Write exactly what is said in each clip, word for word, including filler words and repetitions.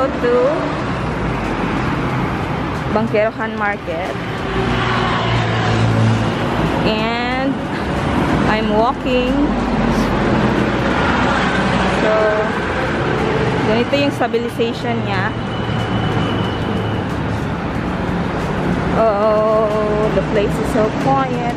go to Bangkerohan Market. And I'm walking. So, ganito yung stabilization niya. Oh, the place is so quiet.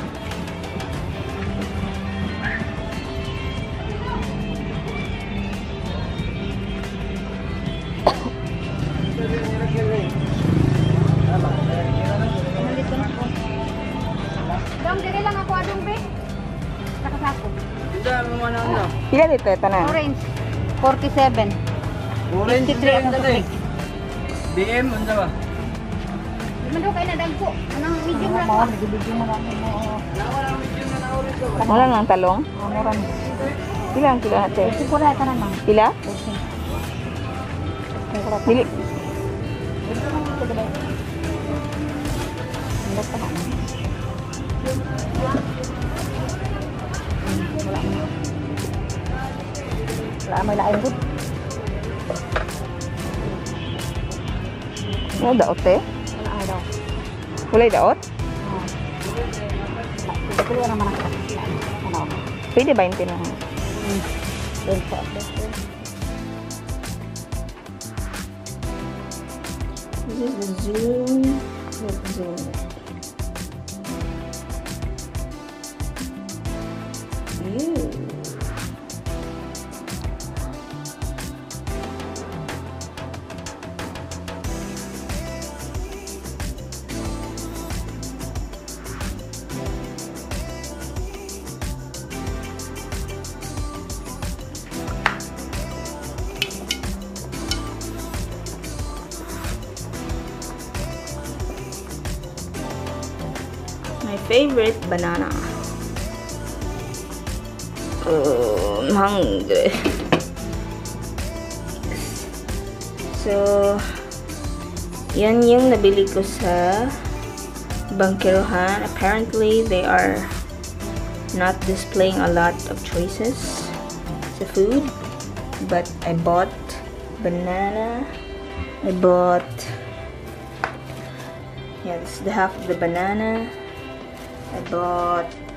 Dong, dili lang ako adong be. Nakasako. Pila dito ito na? Orange. forty-seven. Orange fifty-three ang dali. B M unsa ba? Di man daw kayo nadagko. Anong medium lang ba? Medium lang mo. Wala nang talong? Amoran. Pila ang kilo natin? Siguro ata na lang. Pila? Dili. Wala may lain gud. Ano daot eh? Wala ay daw. Walay daot? Oh. Siguro naman ako. Ano? Pwede ba yung tinang? Hmm. Then po. This is the zoom. Let's zoom it. Ew. My favorite banana. Oh, I'm hungry. So, yan yung nabili ko sa Bangkerohan. Apparently, they are not displaying a lot of choices sa food. But I bought banana. I bought, yeah, this is the half of the banana. I bought